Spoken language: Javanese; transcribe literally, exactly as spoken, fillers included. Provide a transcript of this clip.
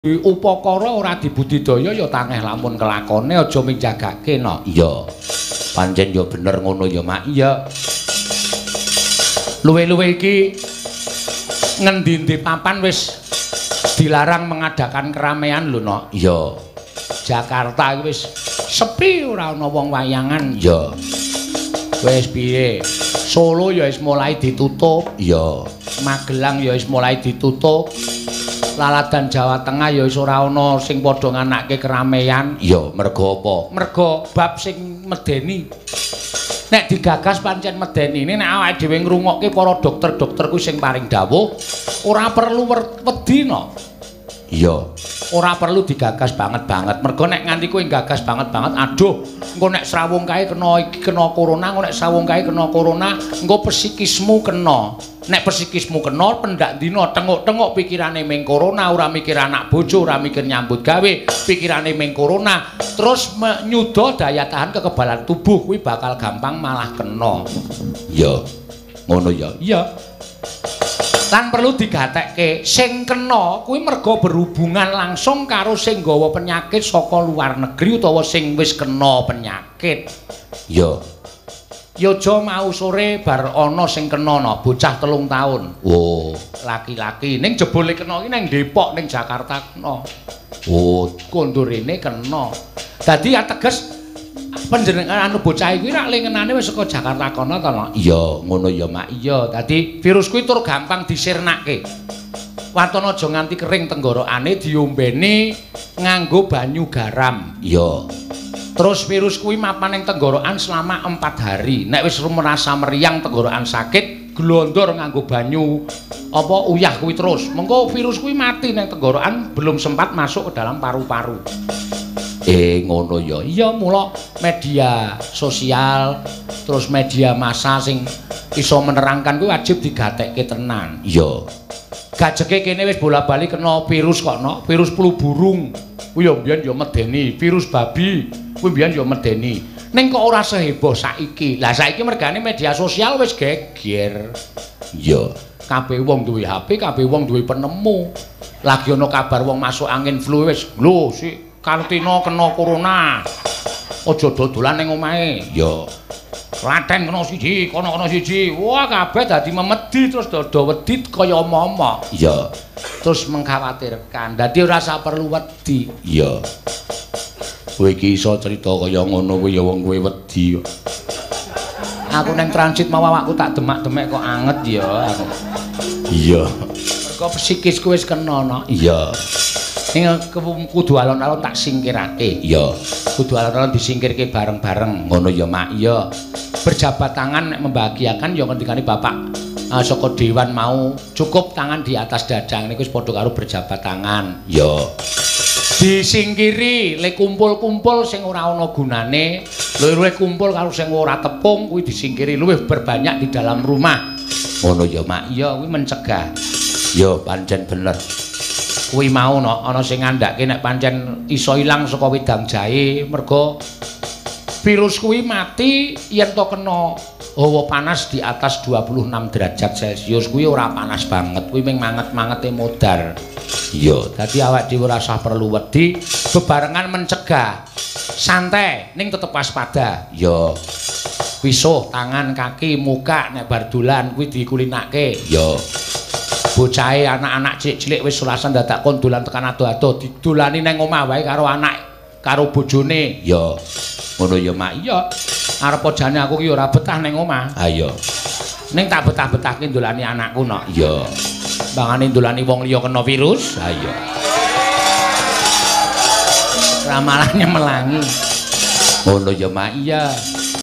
upakara ora dibudidaya ya tangeh lamun kelakone aja ming jagake no. Iya. Pancen ya bener ngono ya Mak. Iya. Luwe-luwe iki ngendi-endi papan wis dilarang mengadakan keramaian lho no. Iya. Jakarta iki wis sepi ora ana wong wayangan. Iya. Wis piye? Solo ya wis mulai ditutup. Iya. Magelang ya wis mulai ditutup. Laladan Jawa Tengah ya wis ora ana sing padha nganake keramaian. Ya, merga apa? Merga bab sing medeni. Nek digagas pancen medeni. Nek awake dhewe ngrungokke para dokter-dokter kuwi sing paring dawuh, ora perlu wedi no. Iya. Ora perlu digagas banget-banget. Merga nek nganti kowe gagas banget-banget, aduh, engko nek srawung kae kena iki kena corona, engko nek srawung kae kena corona, engko psikismu kena. Nek psikismu kena pendak dina tengok-tengok pikirane ming corona, ora mikir anak bojo, ora mikir nyambut gawe, pikirane ming corona, terus nyuda daya tahan kekebalan tubuh kuwi bakal gampang malah kena. Ya. Ngono ya. Iya. Lan perlu digatekke sing kena kuwi merga berhubungan langsung karo sing nggawa penyakit saka luar negeri utawa sing wis kena penyakit. Ya. Ya aja mau sore bar ana sing kena no, bocah telung taun. Oh, laki-laki ning jebule kena iki ning Depok ning Jakarta kena. Oh, kondurene kena. Dadi ateges panjenengan anu bocah iki rak lengenane wis saka Jakarta kono to no. Iya, ngono ya Mak. Iya, dadi virus kuwi tur gampang disirnake. Waton aja nganti kering tenggorokane diombeni nganggo banyu garam. Iya. Terus virus kuwi mapan ning tenggorokan selama empat hari. Nek wis merasa meriang tenggorokan sakit, glondor nganggo banyu apa uyah kuwi terus. Mengko virus kuwi mati ning tenggorokan belum sempat masuk ke dalam paru-paru. Eh ngono ya. Iya mula media sosial terus media massa sing iso menerangkan kuwi wajib digatekke tenan. Iya. Gajeke kene wis bola-bali kena virus kok no, virus flu burung. Kuwi ya mbiyen ya medeni, virus babi kuwi mbiyen ya medeni. Ning kok ora seheboh saiki. Lah saiki mergane media sosial wis geger. Iya, kabeh wong duwe H P, kabeh wong duwe penemu. Lagi ana kabar wong masuk angin flu wis lho si Kartina kena corona. Aja dodolan ning omahe. Ya. Klaten kena siji, kono kena siji. Wah, kabeh dadi memedi terus dodo wedi kaya omah-omah. Iya. Terus mengkhawatirkan. Dadi ora usah perlu wedi. Iya. Kowe iki iso cerita kaya ngono kuwi ya wong kowe wedi. Aku neng transit mau awakku tak demak-demek kok anget ya aku. Iya. Mergo psikisku wis kena no. Iya. Ning kudu alon-alon tak singkirake. Iya. Kudu alon-alon disingkirke bareng-bareng. Ngono ya Mak. Iya. Berjabat tangan nek membahagiakan ya ngendikane Bapak uh, saka dewan mau cukup tangan di atas dada niku wis padha karo berjabat tangan. Ya. Disingkiri le kumpul-kumpul sing ora ana gunane, luwih kumpul karo sing ora tepung kuwi disingkiri, luwih berbanyak di dalam rumah. Ngono ya Mak. Iya kuwi mencegah. Ya pancen bener. Kuwi mau no ana sing ngandhake nek pancen iso ilang saka wedang jahe merga virus kuwi mati yen to kena hawa panas di atas dua puluh enam derajat Celcius kuwi ora panas banget kuwi mung manget-mangete modar. Iya, dadi awak dhewe ora usah perlu wedi, bebarengan mencegah. Santai ning tetep waspada. Ya. Pisuh tangan, kaki, muka nek bar dolan kuwi dikulinake. Ya. Bocahe anak-anak cilik-cilik wis sulasan dadak kon dolan tekan ado-ado didolani nang omah wae karo anak karo bojone. Ya. Ngono ya Mak. Iya. Arep jane aku ki ora betah ning omah. Ha iya. Ning tak betah-betahke ndolani anakku no. Iya. Bangane ndolani wong liya kena virus. Ha iya. Ramalannya melangi. Ngono ya Mak. Iya.